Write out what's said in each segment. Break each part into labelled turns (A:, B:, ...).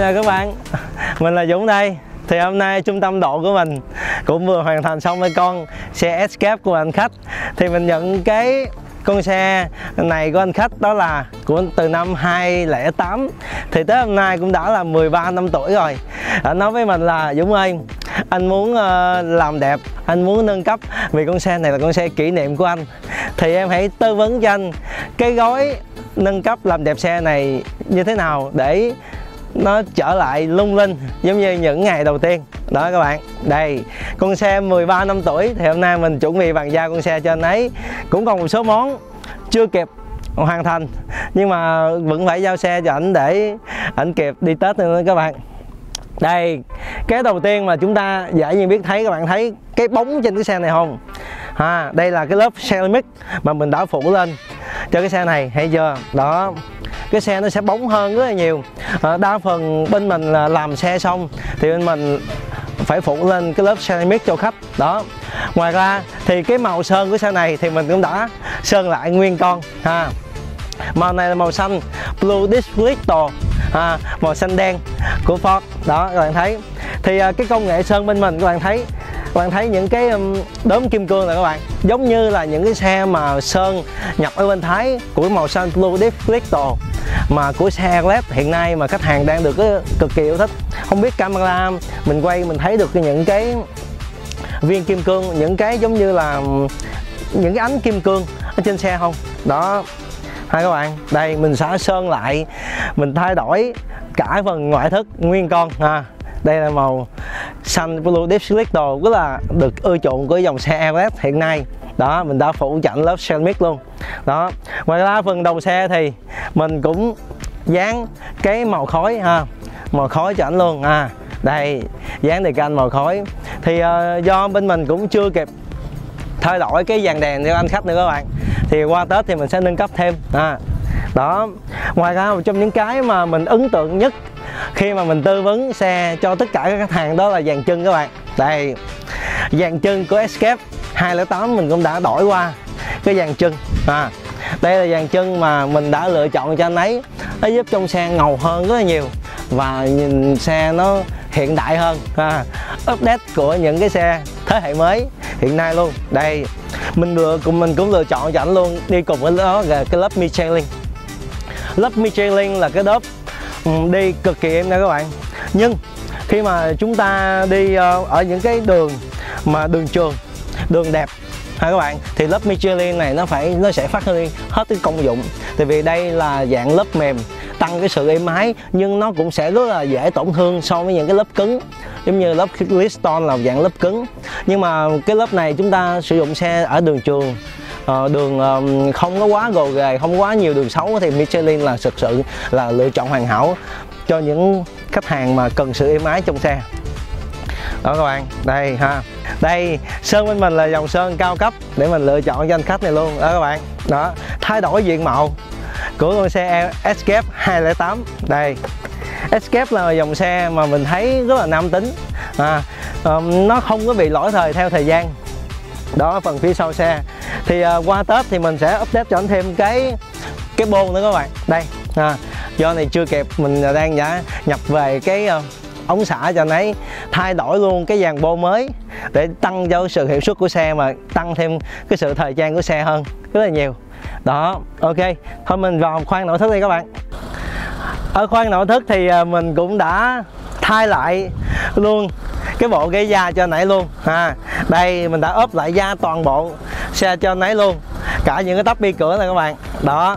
A: chào các bạn, mình là Dũng đây. Thì hôm nay trung tâm độ của mình cũng vừa hoàn thành xong với con xe Escape của anh khách. Thì mình nhận cái con xe này của anh khách đó là từ năm 2008. Thì tới hôm nay cũng đã là 13 năm tuổi rồi. Anh nói với mình là Dũng ơi, anh muốn làm đẹp, anh muốn nâng cấp vì con xe này là con xe kỷ niệm của anh. Thì em hãy tư vấn cho anh cái gói nâng cấp làm đẹp xe này như thế nào để nó trở lại lung linh giống như những ngày đầu tiên. Đó các bạn, đây con xe 13 năm tuổi. Thì hôm nay mình chuẩn bị bàn giao con xe cho anh ấy. Cũng còn một số món chưa kịp hoàn thành, nhưng mà vẫn phải giao xe cho ảnh để ảnh kịp đi Tết nữa các bạn. Đây, cái đầu tiên mà chúng ta dễ nhiên biết thấy, các bạn thấy cái bóng trên cái xe này không? Đây là cái lớp ceramic mà mình đã phủ lên cho cái xe này, thấy chưa? Đó, cái xe nó sẽ bóng hơn rất là nhiều. Đa phần bên mình là làm xe xong thì bên mình phải phủ lên cái lớp ceramic cho khách. Đó, ngoài ra thì cái màu sơn của xe này thì mình cũng đã sơn lại nguyên con. Màu này là màu xanh Blue Distrito, màu xanh đen của Ford. Đó các bạn thấy. Thì cái công nghệ sơn bên mình, các bạn thấy những cái đốm kim cương này các bạn, giống như là những cái xe mà sơn nhập ở bên Thái của màu xanh Blue Distrito mà của xe Airlet hiện nay mà khách hàng đang được cực kỳ yêu thích. Không biết camera mình quay mình thấy được những cái viên kim cương, những cái giống như là những cái ánh kim cương ở trên xe không? Đó các bạn, đây mình sẽ sơn lại, mình thay đổi cả phần ngoại thất nguyên con. Đây là màu xanh Blue Distrito, rất là được ưa chuộng của dòng xe Airlet hiện nay. Đó, mình đã phủ chặn lớp ceramic luôn. Đó, ngoài ra phần đầu xe thì mình cũng dán cái màu khói màu khói cho ảnh luôn. Đây, dán đề can màu khói. Thì do bên mình cũng chưa kịp thay đổi cái dàn đèn cho anh khách nữa các bạn, thì qua Tết thì mình sẽ nâng cấp thêm. Đó, ngoài ra một trong những cái mà mình ấn tượng nhất khi mà mình tư vấn xe cho tất cả các khách hàng đó là dàn chân các bạn. Đây, dàn chân của Escape 208 mình cũng đã đổi qua cái dàn chân. Đây là dàn chân mà mình đã lựa chọn cho anh ấy. Nó giúp trong xe ngầu hơn rất là nhiều và nhìn xe nó hiện đại hơn, update của những cái xe thế hệ mới hiện nay luôn. Đây, mình cũng lựa chọn cho anh luôn, đi cùng với đó là cái lớp Michelin. Lớp Michelin là cái lớp đi cực kỳ êm nha các bạn. Nhưng khi mà chúng ta đi ở những cái đường mà đường trường, đường đẹp các bạn, thì lớp Michelin này nó sẽ phát huy hết cái công dụng. Tại vì đây là dạng lớp mềm, tăng cái sự êm ái, nhưng nó cũng sẽ rất là dễ tổn thương so với những cái lớp cứng, giống như lớp Bridgestone là dạng lớp cứng. Nhưng mà cái lớp này chúng ta sử dụng xe ở đường trường, đường không có quá gồ ghề, không quá nhiều đường xấu, thì Michelin là thực sự là lựa chọn hoàn hảo cho những khách hàng mà cần sự êm ái trong xe. Đó các bạn, đây đây sơn bên mình là dòng sơn cao cấp để mình lựa chọn cho anh khách này luôn. Đó các bạn, đó, thay đổi diện mạo của con xe Escape 208. Đây, Escape là dòng xe mà mình thấy rất là nam tính, nó không có bị lỗi thời theo thời gian. Đó, phần phía sau xe thì qua Tết thì mình sẽ update cho anh thêm cái bô nữa các bạn. Đây, do này chưa kịp, mình đang nhập về cái ống xả cho anh ấy, thay đổi luôn cái dàn bô mới để tăng cho sự hiệu suất của xe, mà tăng thêm cái sự thời trang của xe hơn rất là nhiều. Đó, ok, thôi mình vào khoang nội thất đi các bạn. Ở khoang nội thất thì mình cũng đã thay lại luôn cái bộ ghế da cho anh ấy luôn. Đây mình đã ốp lại da toàn bộ xe cho anh ấy luôn, cả những cái tắp bi cửa này các bạn. Đó,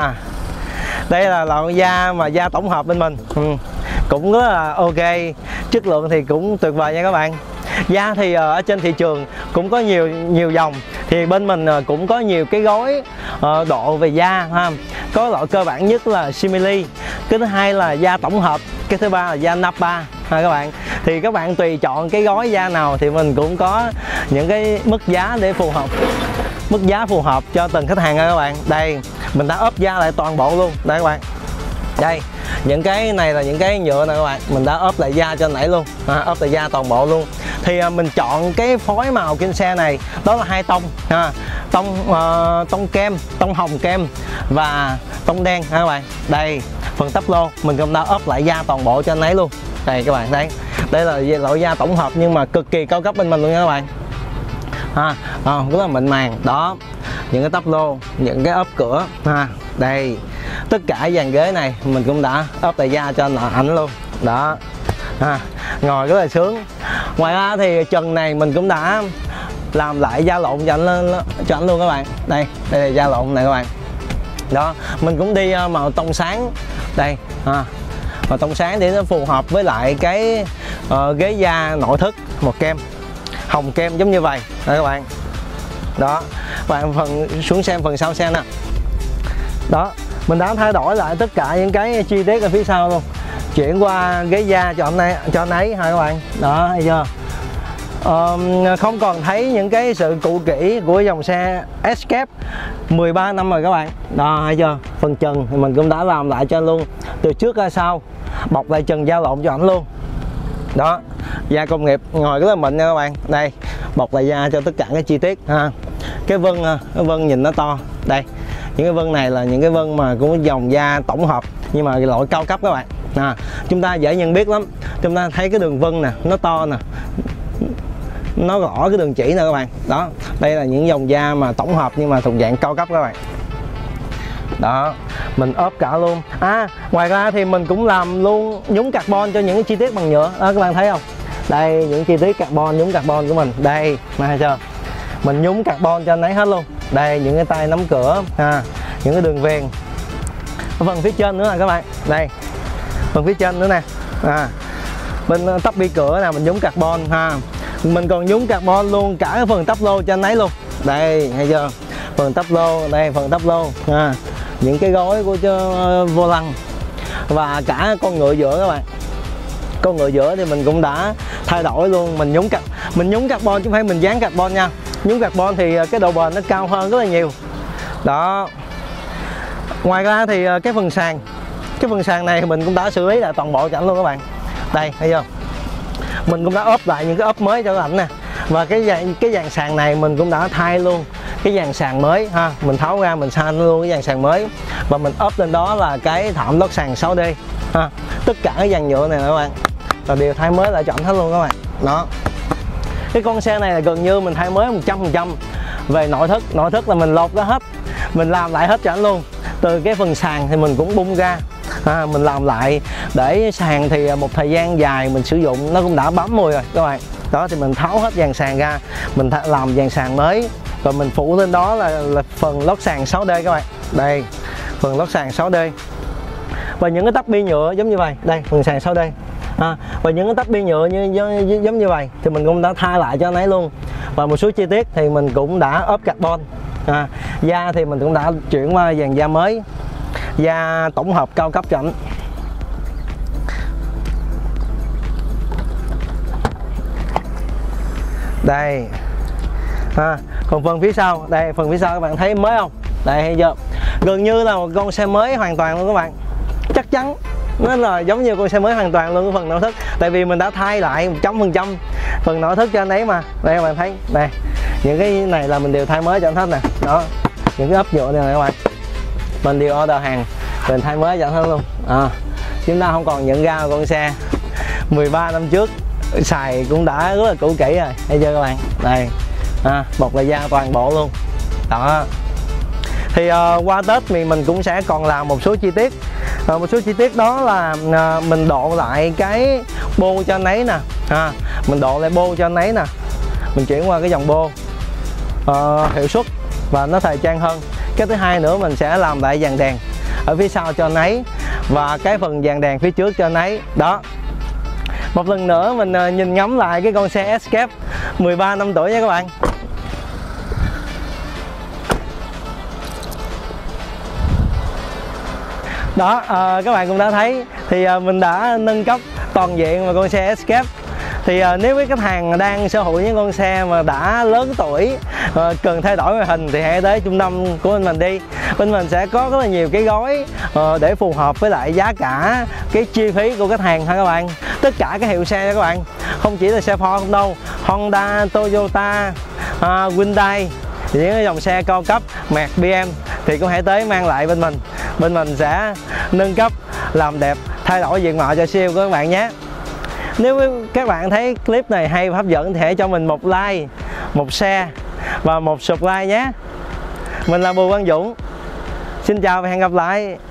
A: đây là loại da mà da tổng hợp bên mình, cũng rất là ok, chất lượng thì cũng tuyệt vời nha các bạn. Da thì ở trên thị trường cũng có nhiều dòng, thì bên mình cũng có nhiều cái gói độ về da Có loại cơ bản nhất là simili, cái thứ hai là da tổng hợp, cái thứ ba là da Napa các bạn. Thì các bạn tùy chọn cái gói da nào thì mình cũng có những cái mức giá để phù hợp, mức giá phù hợp cho từng khách hàng các bạn. Đây, mình đã ốp da lại toàn bộ luôn. Đây các bạn, đây những cái này là những cái nhựa này các bạn, mình đã ốp lại da cho nãy luôn, ốp lại da toàn bộ luôn. Thì mình chọn cái phối màu trên xe này đó là hai tông, tông kem, tông hồng kem và tông đen các bạn. Đây phần tắp lô mình cũng đã ốp lại da toàn bộ cho anh ấy luôn. Đây các bạn thấy, đây là loại da tổng hợp nhưng mà cực kỳ cao cấp bên mình luôn nha các bạn. Rất là mịn màng đó, những cái tắp lô, những cái ốp cửa đây, tất cả dàn ghế này mình cũng đã ốp lại da cho ảnh luôn đó, ngồi rất là sướng. Ngoài ra thì trần này mình cũng đã làm lại da lộn cho ảnh luôn các bạn. Đây là da lộn này các bạn đó, mình cũng đi màu tông sáng đây, màu tông sáng để nó phù hợp với lại cái ghế da nội thất một kem hồng kem giống như vậy đây các bạn đó. Bạn xuống xem phần sau xe nè đó, mình đã thay đổi lại tất cả những cái chi tiết ở phía sau luôn, chuyển qua ghế da cho anh ấy các bạn đó, thấy chưa? Không còn thấy những cái sự cũ kỹ của dòng xe Escape 13 năm rồi các bạn đó, thấy chưa? Phần trần thì mình cũng đã làm lại cho anh luôn, từ trước ra sau, bọc lại trần da lộn cho ảnh luôn đó, da công nghiệp ngồi rất là mịn nha các bạn. Đây bọc lại da cho tất cả các chi tiết cái vân nhìn nó to đây, những cái vân này là những cái vân mà cũng dòng da tổng hợp nhưng mà loại cao cấp các bạn. Chúng ta dễ nhận biết lắm, chúng ta thấy cái đường vân nè, nó to nè, nó rõ cái đường chỉ nè các bạn đó. Đây là những dòng da mà tổng hợp nhưng mà thuộc dạng cao cấp các bạn đó, mình ốp cả luôn. Ngoài ra thì mình cũng làm luôn nhúng carbon cho những cái chi tiết bằng nhựa đó, các bạn thấy không? Đây những chi tiết carbon, nhúng carbon của mình đây, thấy chưa? Mình nhúng carbon cho anh ấy hết luôn. Đây những cái tay nắm cửa những cái đường viền ở phần phía trên nữa nè các bạn. Đây phần phía trên nữa nè, bên tắp bi cửa nè mình nhúng carbon mình còn nhúng carbon luôn cả cái phần tắp lô cho anh ấy luôn. Đây thấy chưa? Phần tắp lô, đây phần tắp lô những cái gối của vô lăng và cả con ngựa giữa các bạn. Con ngựa giữa thì mình cũng đã thay đổi luôn, mình nhúng carbon chứ không phải mình dán carbon nha. Nhúng carbon thì cái độ bền nó cao hơn rất là nhiều đó. Ngoài ra thì cái phần sàn này mình cũng đã xử lý lại toàn bộ cho ảnh luôn các bạn. Đây thấy chưa? Mình cũng đã ốp lại những cái ốp mới cho ảnh nè, và cái dàn sàn này mình cũng đã thay luôn cái dàn sàn mới mình tháo ra mình san luôn cái dàn sàn mới và mình ốp lên đó là cái thảm lót sàn 6D tất cả cái dàn nhựa này nè các bạn là đều thay mới lại cho ảnh hết luôn các bạn đó. Cái con xe này là gần như mình thay mới 100% về nội thất là mình lột ra hết, mình làm lại hết cho ảnh luôn. Từ cái phần sàn thì mình cũng bung ra mình làm lại để sàn thì một thời gian dài mình sử dụng nó cũng đã bám mùi rồi các bạn đó, thì mình tháo hết dàn sàn ra, mình làm dàn sàn mới rồi mình phủ lên đó là phần lót sàn 6D các bạn. Đây phần lót sàn 6D và những cái tắp bi nhựa giống như vậy. Đây phần sàn 6D và những cái tắp bi nhựa giống như vậy thì mình cũng đã thay lại cho anh ấy luôn. Và một số chi tiết thì mình cũng đã ốp carbon. Da thì mình cũng đã chuyển qua dàn da mới, da tổng hợp cao cấp cho ảnh. Đây còn phần phía sau, đây phần phía sau các bạn thấy mới không? Đây thấy chưa? Gần như là một con xe mới hoàn toàn luôn các bạn, chắc chắn nó là giống như con xe mới hoàn toàn luôn cái phần nội thất, tại vì mình đã thay lại 100% phần nội thất cho anh ấy mà. Đây các bạn thấy, đây những cái này là mình đều thay mới cho anh hết nè đó, những cái ốp nhựa này nè các bạn, mình đều order hàng mình thay mới cho anh hết luôn. Chúng ta không còn nhận ra con xe 13 năm trước xài cũng đã rất là cũ kỹ rồi, thấy chưa các bạn? Đây bọc lại da toàn bộ luôn đó. Thì qua Tết thì mình cũng sẽ còn làm một số chi tiết. Một số chi tiết đó là mình độ lại cái bô cho anh ấy nè, mình độ lại bô cho anh ấy nè, mình chuyển qua cái dòng bô hiệu suất và nó thời trang hơn. Cái thứ hai nữa mình sẽ làm lại dàn đèn ở phía sau cho anh ấy và cái phần dàn đèn phía trước cho anh ấy đó. Một lần nữa mình nhìn ngắm lại cái con xe Escape 13 năm tuổi nha các bạn. Đó các bạn cũng đã thấy thì mình đã nâng cấp toàn diện vào con xe Escape. Thì nếu với khách hàng đang sở hữu những con xe mà đã lớn tuổi cần thay đổi ngoại hình thì hãy tới trung tâm của bên mình đi. Bên mình sẽ có rất là nhiều cái gói để phù hợp với lại giá cả, cái chi phí của khách hàng ha các bạn. Tất cả các hiệu xe nha các bạn, không chỉ là xe Ford không đâu, Honda, Toyota, Hyundai, những cái dòng xe cao cấp, Merc, BM thì cũng hãy tới mang lại bên mình. Bên mình sẽ nâng cấp làm đẹp, thay đổi diện mạo cho xe của các bạn nhé. Nếu các bạn thấy clip này hay và hấp dẫn thì hãy cho mình một like, một share và một subscribe nhé. Mình là Bùi Quang Dũng. Xin chào và hẹn gặp lại.